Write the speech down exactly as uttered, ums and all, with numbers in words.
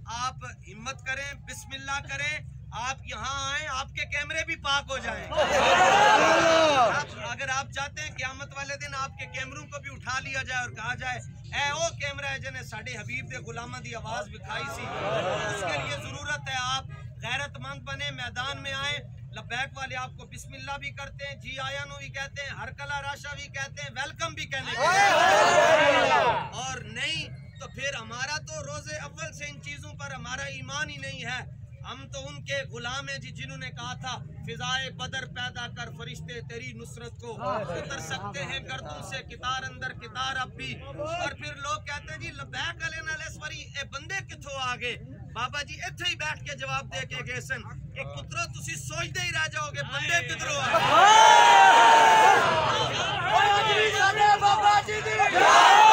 आप हिम्मत करें, बिस्मिल्लाह करें, आप यहाँ आए, आपके कैमरे भी पाक हो जाएं। आप, अगर आप चाहते हैं क़यामत वाले दिन आपके कैमरों को भी उठा लिया जाए और कहा जाए ए ओ कैमरा है जिन्हें साडे हबीब दे गुलामां दी आवाज विखाई सी, उसके लिए जरूरत है आप गैरतमंद बने, मैदान में आए। लब्बैक वाले आपको बिस्मिल्लाह भी करते हैं, जी आया नो भी कहते हैं, हर कला राशा भी कहते हैं, वेलकम भी कहने के, और नहीं तो फिर हमारा तो रोजे अव्वल से इन चीजों पर हमारा ईमान ही नहीं है। हम तो उनके गुलाम हैं जी जिन्होंने कहा था फिजाए बदर पैदा कर फरिश्ते तेरी नुसरत को उतर सकते हैं गर्दों से कितार अंदर कितार अब भी। और फिर लोग कहते हैं जी लब्बैक अले नाले सवारी ए बंदे किथों आ गए। बाबा जी इत्थे ही बैठ के जवाब दे के गए सन, एक पुत्रो तुसी सोचते ही रह जाओगे बंदे किधरों आ गए।